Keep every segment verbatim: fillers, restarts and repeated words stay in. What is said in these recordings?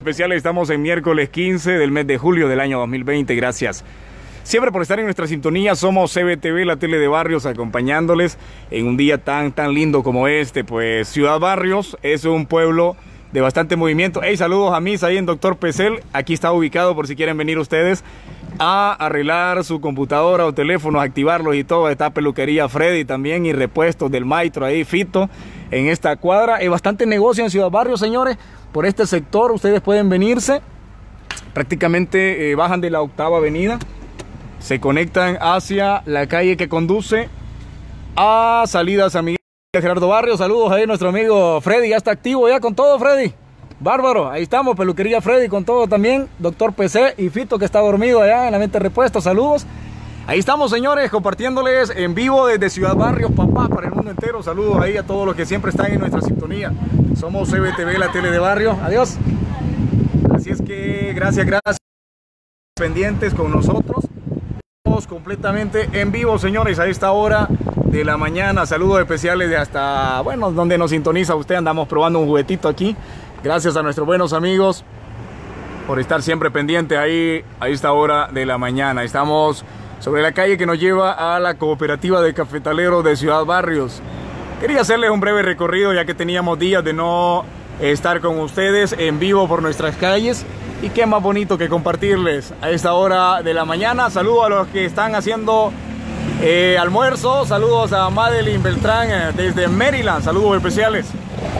Especiales, estamos en miércoles quince del mes de julio del año dos mil veinte. Gracias siempre por estar en nuestra sintonía. Somos C B T V, la tele de Barrios, acompañándoles en un día tan tan lindo como este. Pues Ciudad Barrios es un pueblo de bastante movimiento. Hey, saludos a mis ahí en Doctor Pesel. Aquí está ubicado por si quieren venir ustedes a arreglar su computadora o teléfonos, activarlos y todo. Está Peluquería Freddy también y repuestos del Maestro ahí, Fito, en esta cuadra. Hay bastante negocio en Ciudad Barrios, señores. Por este sector ustedes pueden venirse. Prácticamente eh, bajan de la octava avenida, se conectan hacia la calle que conduce a Salidas a Miguel Gerardo Barrios. Saludos ahí a nuestro amigo Freddy, ya está activo ya con todo, Freddy. Bárbaro, ahí estamos, Peluquería Freddy con todo también. Doctor P C y Fito, que está dormido allá en la mente repuesto, saludos. Ahí estamos, señores, compartiéndoles en vivo desde Ciudad Barrios, papá, para el mundo entero. Saludos ahí a todos los que siempre están en nuestra sintonía. Somos C B T V, la tele de barrio. Adiós. Así es que gracias, gracias. Pendientes con nosotros. Estamos completamente en vivo, señores, a esta hora de la mañana. Saludos especiales de hasta, bueno, donde nos sintoniza usted. Andamos probando un juguetito aquí. Gracias a nuestros buenos amigos por estar siempre pendiente ahí a esta hora de la mañana. Estamos sobre la calle que nos lleva a la cooperativa de cafetaleros de Ciudad Barrios. Quería hacerles un breve recorrido ya que teníamos días de no estar con ustedes en vivo por nuestras calles. Y qué más bonito que compartirles a esta hora de la mañana. Saludos a los que están haciendo eh, almuerzo. Saludos a Madeline Beltrán eh, desde Maryland. Saludos especiales.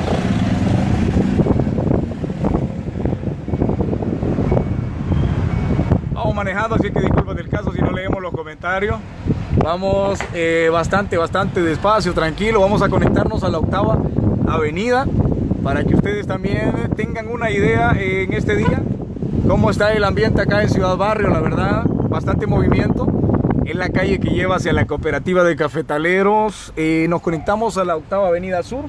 Manejando, así que disculpen del caso si no leemos los comentarios. Vamos eh, bastante, bastante despacio, tranquilo. Vamos a conectarnos a la octava avenida para que ustedes también tengan una idea en este día cómo está el ambiente acá en Ciudad Barrio. La verdad, bastante movimiento en la calle que lleva hacia la cooperativa de cafetaleros. Eh, nos conectamos a la octava avenida sur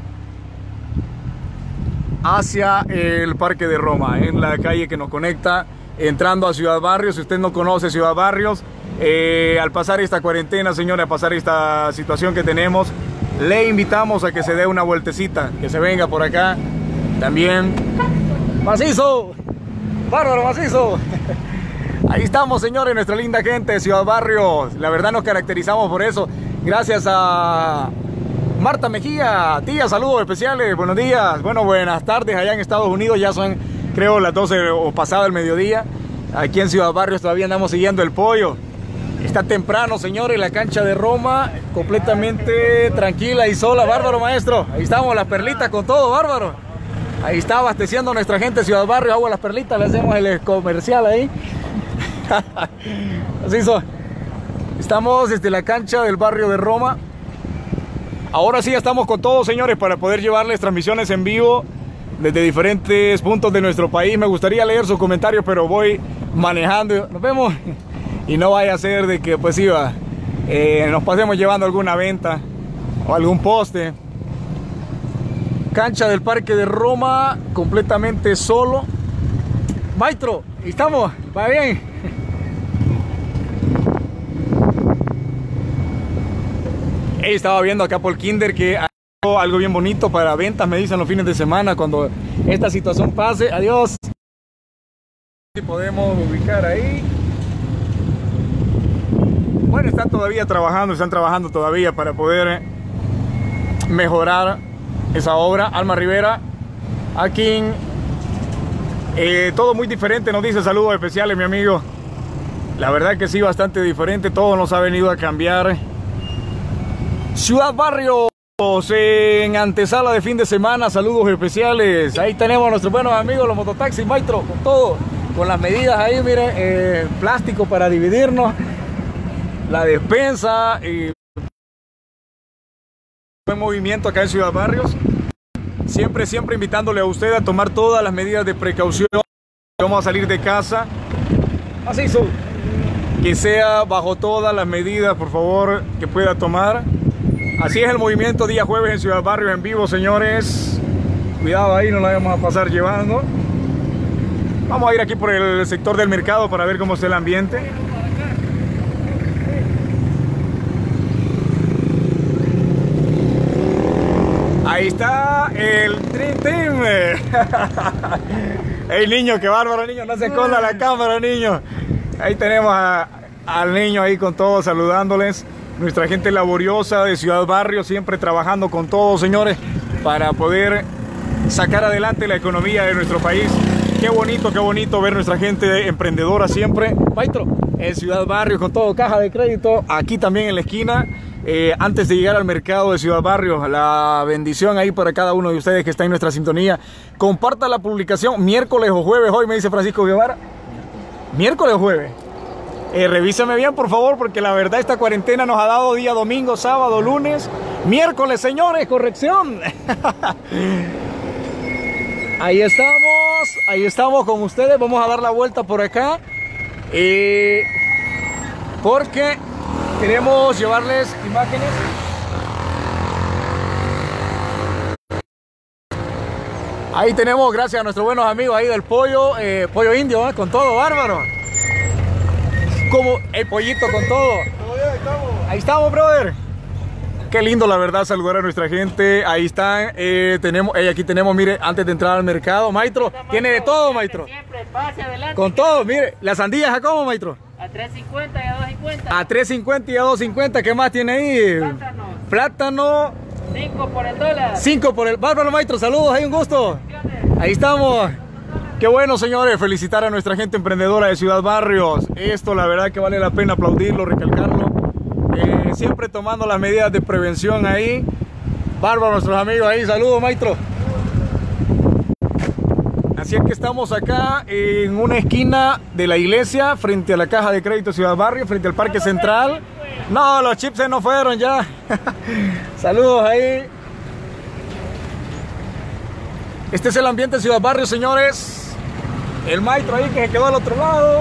hacia el Parque de Roma, en la calle que nos conecta entrando a Ciudad Barrios. Si usted no conoce Ciudad Barrios, eh, al pasar esta cuarentena, señora, a pasar esta situación que tenemos, le invitamos a que se dé una vueltecita, que se venga por acá también. Macizo, bárbaro, macizo. Ahí estamos, señores, nuestra linda gente de Ciudad Barrios. La verdad nos caracterizamos por eso. Gracias a Marta Mejía, tía, saludos especiales, buenos días, bueno, buenas tardes allá en Estados Unidos. Ya son, creo, las doce o pasado el mediodía. Aquí en Ciudad Barrios todavía andamos siguiendo el pollo. Está temprano, señores, la cancha de Roma completamente tranquila y sola. Bárbaro, maestro. Ahí estamos, las perlitas con todo, bárbaro. Ahí está abasteciendo nuestra gente de Ciudad Barrios, agua las perlitas, le hacemos el comercial ahí. Así son. Estamos desde la cancha del barrio de Roma. Ahora sí estamos con todo, señores, para poder llevarles transmisiones en vivo desde diferentes puntos de nuestro país. Me gustaría leer sus comentarios, pero voy manejando. Nos vemos. Y no vaya a ser de que, pues, iba, eh, nos pasemos llevando alguna venta o algún poste. Cancha del Parque de Roma, completamente solo. Maestro, ¿estamos? ¿Va bien? Hey, estaba viendo acá por Kinder que hay algo bien bonito para ventas, me dicen los fines de semana cuando esta situación pase. Adiós. Si podemos ubicar ahí. Bueno, están todavía trabajando, están trabajando todavía para poder mejorar esa obra. Alma Rivera, aquí eh, todo muy diferente, nos dice saludos especiales, mi amigo. La verdad que sí, bastante diferente, todo nos ha venido a cambiar. Ciudad Barrios en antesala de fin de semana, saludos especiales. Ahí tenemos a nuestros buenos amigos, los mototaxis, maestro, con todo, con las medidas ahí, miren, eh, plástico para dividirnos, la despensa, y buen movimiento acá en Ciudad Barrios. Siempre, siempre invitándole a usted a tomar todas las medidas de precaución. Vamos a salir de casa, así son, que sea bajo todas las medidas, por favor, que pueda tomar. Así es el movimiento día jueves en Ciudad Barrios en vivo, señores. Cuidado ahí, no la vamos a pasar llevando. Vamos a ir aquí por el sector del mercado para ver cómo está el ambiente. Ahí está el Dream Team. El niño, qué bárbaro, niño, no se esconda la cámara, niño. Ahí tenemos a, al niño ahí con todos saludándoles. Nuestra gente laboriosa de Ciudad Barrio, siempre trabajando con todos, señores, para poder sacar adelante la economía de nuestro país. Qué bonito, qué bonito ver nuestra gente emprendedora siempre. Maestro, en Ciudad Barrio con todo, caja de crédito, aquí también en la esquina. Eh, antes de llegar al mercado de Ciudad Barrio, la bendición ahí para cada uno de ustedes que está en nuestra sintonía. Comparta la publicación miércoles o jueves, hoy me dice Francisco Guevara. Miércoles o jueves. Eh, revísame bien, por favor, porque la verdad esta cuarentena nos ha dado día domingo, sábado, lunes, miércoles, señores, corrección. Ahí estamos, ahí estamos con ustedes. Vamos a dar la vuelta por acá. Eh, porque queremos llevarles imágenes. Ahí tenemos, gracias a nuestros buenos amigos ahí del pollo, eh, pollo indio, ¿eh? Con todo, bárbaro. Como el pollito con todo. Ahí estamos, brother. Qué lindo, la verdad, saludar a nuestra gente. Ahí están, eh, tenemos, eh, aquí tenemos, mire, antes de entrar al mercado, maestro, tiene de todo, maestro. Siempre, pase adelante. Con todo, mire, las sandías, ¿a cómo, maestro? A tres cincuenta y a dos cincuenta. A tres cincuenta y a dos cincuenta, ¿qué más tiene ahí? Plátano. Plátano. cinco por el dólar. cinco por el... Bárbaro, maestro, saludos, hay un gusto. Ahí estamos. Qué bueno, señores, felicitar a nuestra gente emprendedora de Ciudad Barrios. Esto, la verdad que vale la pena aplaudirlo, recalcarlo. Eh, siempre tomando las medidas de prevención ahí. Bárbaro, nuestros amigos ahí, saludos, maestro. Así es que estamos acá en una esquina de la iglesia, frente a la caja de crédito Ciudad Barrio, frente al Parque Central. No, los chips se nos fueron ya. Saludos ahí. Este es el ambiente de Ciudad Barrio, señores. El maestro ahí que se quedó al otro lado.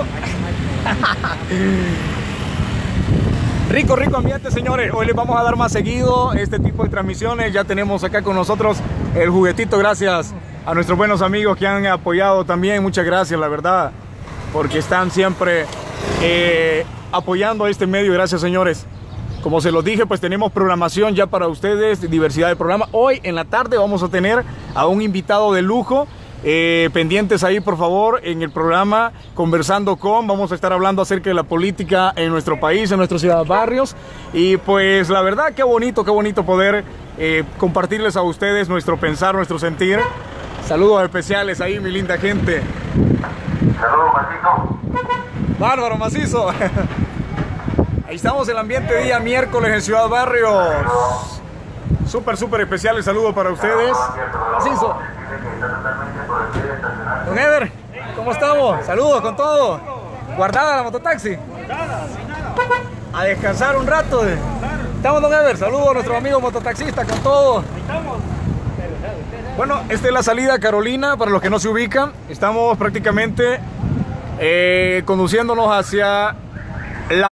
Rico, rico ambiente, señores. Hoy les vamos a dar más seguido este tipo de transmisiones. Ya tenemos acá con nosotros el juguetito, gracias a nuestros buenos amigos que han apoyado también. Muchas gracias, la verdad, porque están siempre eh, apoyando a este medio. Gracias, señores. Como se los dije, pues tenemos programación ya para ustedes, diversidad de programa. Hoy en la tarde vamos a tener a un invitado de lujo. Eh, pendientes ahí, por favor, en el programa Conversando con. Vamos a estar hablando acerca de la política en nuestro país, en nuestros Ciudad Barrios. Y pues la verdad, qué bonito, qué bonito poder eh, compartirles a ustedes nuestro pensar, nuestro sentir. Saludos especiales ahí, mi linda gente. Saludos, macizo. Bárbaro, macizo. Ahí estamos en el ambiente día miércoles en Ciudad Barrios. Súper, súper especial el saludo para ustedes. Macizo. Don Ever, ¿cómo estamos? Saludos con todo. ¿Guardada la mototaxi? A descansar un rato. Estamos, don Ever. Saludos a nuestro amigo mototaxista con todo. Bueno, esta es la salida Carolina, para los que no se ubican. Estamos prácticamente eh, conduciéndonos hacia la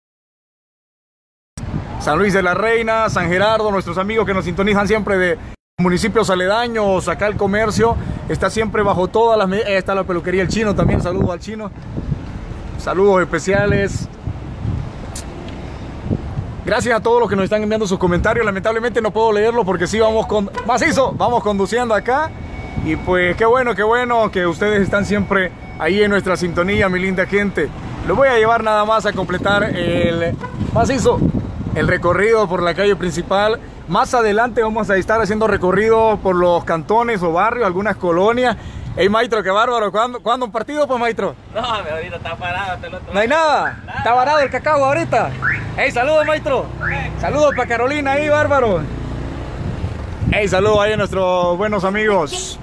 San Luis de la Reina, San Gerardo, nuestros amigos que nos sintonizan siempre de municipios aledaños. Acá el comercio está siempre bajo todas las medidas. Ahí está la peluquería El Chino también, saludos al Chino. Saludos especiales. Gracias a todos los que nos están enviando sus comentarios. Lamentablemente no puedo leerlo porque sí vamos con macizo, vamos conduciendo acá. Y pues qué bueno, qué bueno que ustedes están siempre ahí en nuestra sintonía, mi linda gente. Lo voy a llevar nada más a completar el macizo, el recorrido por la calle principal. Más adelante vamos a estar haciendo recorrido por los cantones o barrios, algunas colonias. Ey, maestro, qué bárbaro. ¿Cuándo, ¿cuándo un partido, pues, maestro? No, ahorita está parado hasta el otro. ¿No hay nada? nada. ¿Está varado el cacao ahorita? Ey, saludos, maestro. Saludos para Carolina ahí, bárbaro. Ey, saludos ahí a nuestros buenos amigos.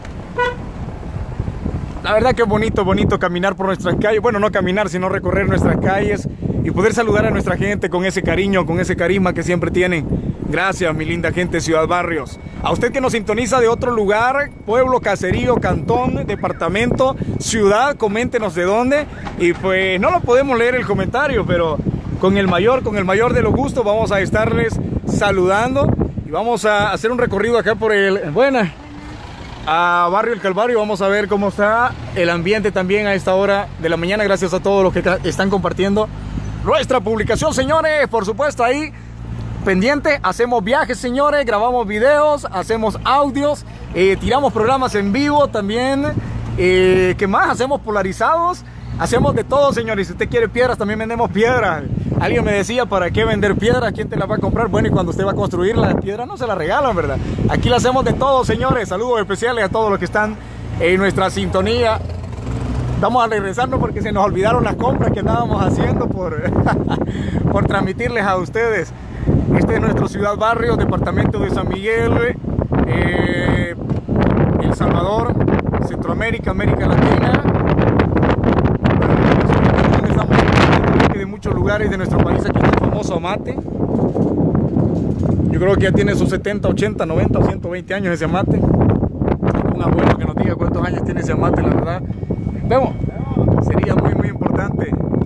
La verdad que es bonito, bonito caminar por nuestras calles. Bueno, no caminar, sino recorrer nuestras calles y poder saludar a nuestra gente con ese cariño, con ese carisma que siempre tienen. Gracias, mi linda gente de Ciudad Barrios. A usted que nos sintoniza de otro lugar, pueblo, caserío, cantón, departamento, ciudad, coméntenos de dónde. Y pues no lo podemos leer el comentario, pero con el mayor, con el mayor de los gustos vamos a estarles saludando. Y vamos a hacer un recorrido acá por el... Buena. A Barrio El Calvario. Vamos a ver cómo está el ambiente también a esta hora de la mañana. Gracias a todos los que están compartiendo nuestra publicación, señores. Por supuesto, ahí pendiente, hacemos viajes, señores, grabamos videos, hacemos audios, eh, tiramos programas en vivo también. Eh, ¿Qué más? Hacemos polarizados, hacemos de todo, señores. Si usted quiere piedras, también vendemos piedras. Alguien me decía, ¿para qué vender piedras? ¿Quién te las va a comprar? Bueno, y cuando usted va a construir las piedras no se las regalan, ¿verdad? Aquí la hacemos de todo, señores. Saludos especiales a todos los que están en nuestra sintonía. Vamos a regresarnos porque se nos olvidaron las compras que andábamos haciendo por, por transmitirles a ustedes. Este es nuestro Ciudad Barrios, departamento de San Miguel, eh, El Salvador, Centroamérica, América Latina. Estamos de muchos lugares de nuestro país. Aquí está el famoso amate. Yo creo que ya tiene sus setenta, ochenta, noventa o ciento veinte años ese amate. Un abuelo que nos diga cuántos años tiene ese amate, la verdad. Vemos, sería muy muy importante.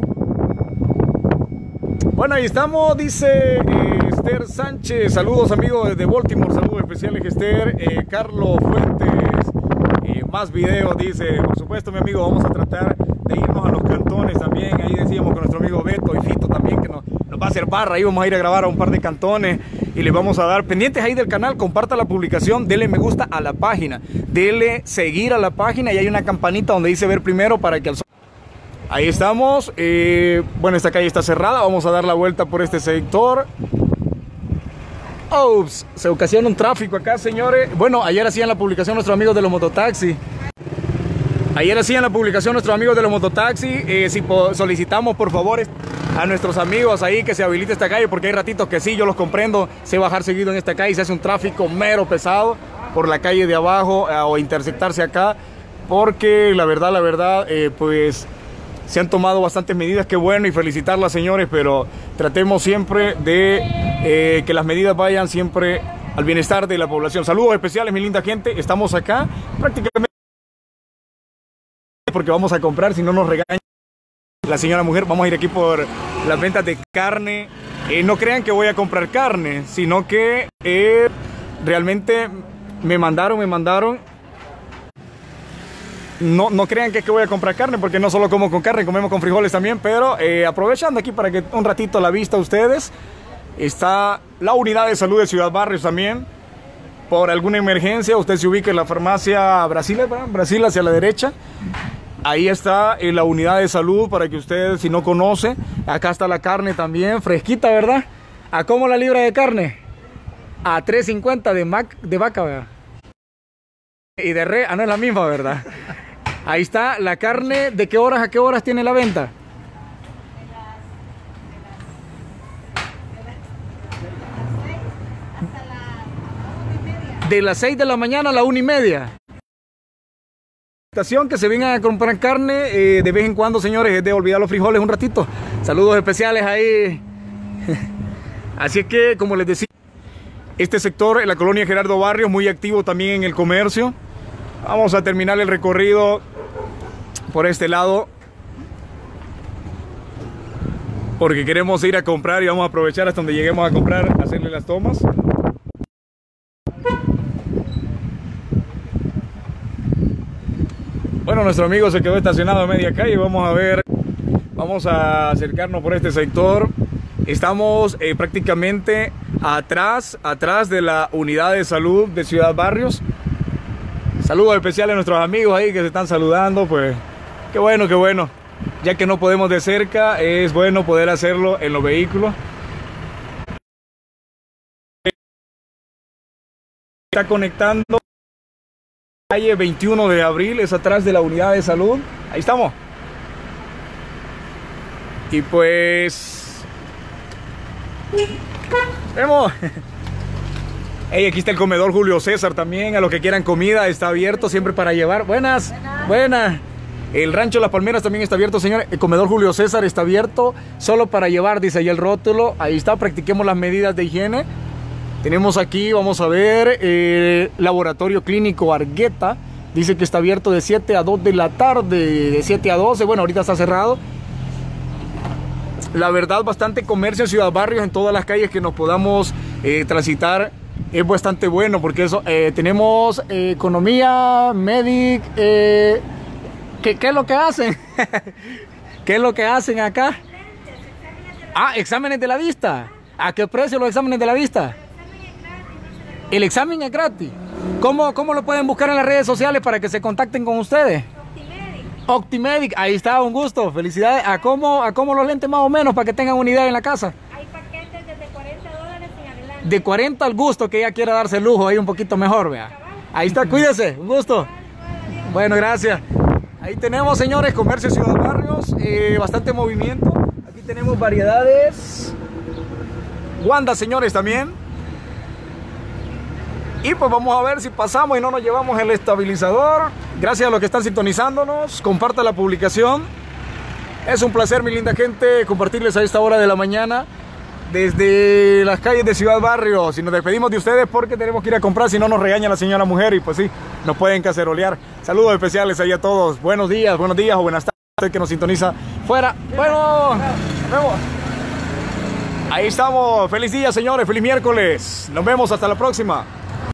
Bueno, ahí estamos, dice eh, Esther Sánchez. Saludos amigos desde Baltimore, saludos especiales Esther. eh, Carlos Fuentes, eh, más videos, dice. Por supuesto, mi amigo, vamos a tratar de irnos a los cantones también. Ahí decíamos con nuestro amigo Beto y Fito también que nos, nos va a hacer barra. Ahí vamos a ir a grabar a un par de cantones y les vamos a dar pendientes ahí del canal. Comparta la publicación, dele me gusta a la página, dele seguir a la página y hay una campanita donde dice ver primero para que al... Ahí estamos. eh, bueno, esta calle está cerrada, vamos a dar la vuelta por este sector. Ups, se ocasiona un tráfico acá, señores. Bueno, ayer hacían la publicación nuestros amigos de los mototaxis. Ayer hacían la publicación nuestros amigos de los mototaxis. Eh, si solicitamos por favor a nuestros amigos ahí que se habilite esta calle, porque hay ratitos que sí, yo los comprendo, sé bajar seguido en esta calle, se hace un tráfico mero pesado por la calle de abajo eh, o intersectarse acá, porque la verdad, la verdad, eh, pues se han tomado bastantes medidas, qué bueno, y felicitarlas, señores, pero tratemos siempre de eh, que las medidas vayan siempre al bienestar de la población. Saludos especiales, mi linda gente, estamos acá prácticamente porque vamos a comprar, si no nos regaña la señora mujer. Vamos a ir aquí por las ventas de carne. Eh, no crean que voy a comprar carne, sino que eh, realmente me mandaron, me mandaron. No, no crean que es que voy a comprar carne, porque no solo como con carne, comemos con frijoles también. Pero eh, aprovechando aquí para que un ratito a la vista a ustedes, está la unidad de salud de Ciudad Barrios también. Por alguna emergencia, usted se ubica en la farmacia Brasil, ¿verdad? Brasil hacia la derecha. Ahí está en la unidad de salud para que usted, si no conoce, acá está la carne también, fresquita, ¿verdad? ¿A cómo la libra de carne? A tres cincuenta de, de vaca, ¿verdad? Y de res, ah, no es la misma, ¿verdad? Ahí está la carne. ¿De qué horas a qué horas tiene la venta? De las seis de la mañana a la una y media. Que se vengan a comprar carne eh, de vez en cuando, señores, es de olvidar los frijoles un ratito. Saludos especiales ahí. Así es que, como les decía, este sector en la colonia Gerardo Barrios, muy activo también en el comercio. Vamos a terminar el recorrido por este lado, porque queremos ir a comprar y vamos a aprovechar hasta donde lleguemos a comprar, hacerle las tomas. Bueno, nuestro amigo se quedó estacionado a media calle. Vamos a ver, vamos a acercarnos por este sector. Estamos eh, prácticamente atrás, atrás de la unidad de salud de Ciudad Barrios. Saludos especiales a nuestros amigos ahí que se están saludando, pues qué bueno, qué bueno. Ya que no podemos de cerca, es bueno poder hacerlo en los vehículos. Está conectando. Calle veintiuno de abril, es atrás de la unidad de salud. Ahí estamos. Y pues vemos. Hey, aquí está el comedor Julio César también. A los que quieran comida, está abierto siempre para llevar. Buenas, buenas. Buenas. El rancho Las Palmeras también está abierto, señores. El comedor Julio César está abierto solo para llevar, dice ahí el rótulo. Ahí está, practiquemos las medidas de higiene. Tenemos aquí, vamos a ver, eh, laboratorio clínico Argueta. Dice que está abierto de siete a dos de la tarde, de siete a doce. Bueno, ahorita está cerrado. La verdad, bastante comercio en Ciudad Barrios, en todas las calles que nos podamos eh, transitar. Es bastante bueno porque eso, eh, tenemos eh, economía, medic. Eh, ¿qué, ¿Qué es lo que hacen? ¿Qué es lo que hacen acá? Ah, exámenes de la vista. ¿A qué precio los exámenes de la vista? El examen es gratis. ¿Cómo, cómo lo pueden buscar en las redes sociales para que se contacten con ustedes? Optimedic. Optimedic, ahí está, un gusto. Felicidades. ¿A cómo, a cómo los lentes más o menos para que tengan una idea en la casa? Hay paquetes desde cuarenta dólares en adelante. De cuarenta al gusto, que ella quiera darse el lujo ahí un poquito mejor, vea. Ahí está, cuídese, un gusto. Bueno, gracias. Ahí tenemos, señores, Comercio Ciudad Barrios, eh, bastante movimiento. Aquí tenemos variedades. Wanda, señores, también. Y pues vamos a ver si pasamos y no nos llevamos el estabilizador. Gracias a los que están sintonizándonos. Comparta la publicación. Es un placer, mi linda gente, compartirles a esta hora de la mañana desde las calles de Ciudad Barrios. Y nos despedimos de ustedes porque tenemos que ir a comprar, si no nos regaña la señora mujer y pues sí, nos pueden cacerolear. Saludos especiales ahí a todos. Buenos días, buenos días o buenas tardes, usted que nos sintoniza fuera. Bueno, nos vemos. Ahí estamos. Feliz día, señores. Feliz miércoles. Nos vemos hasta la próxima.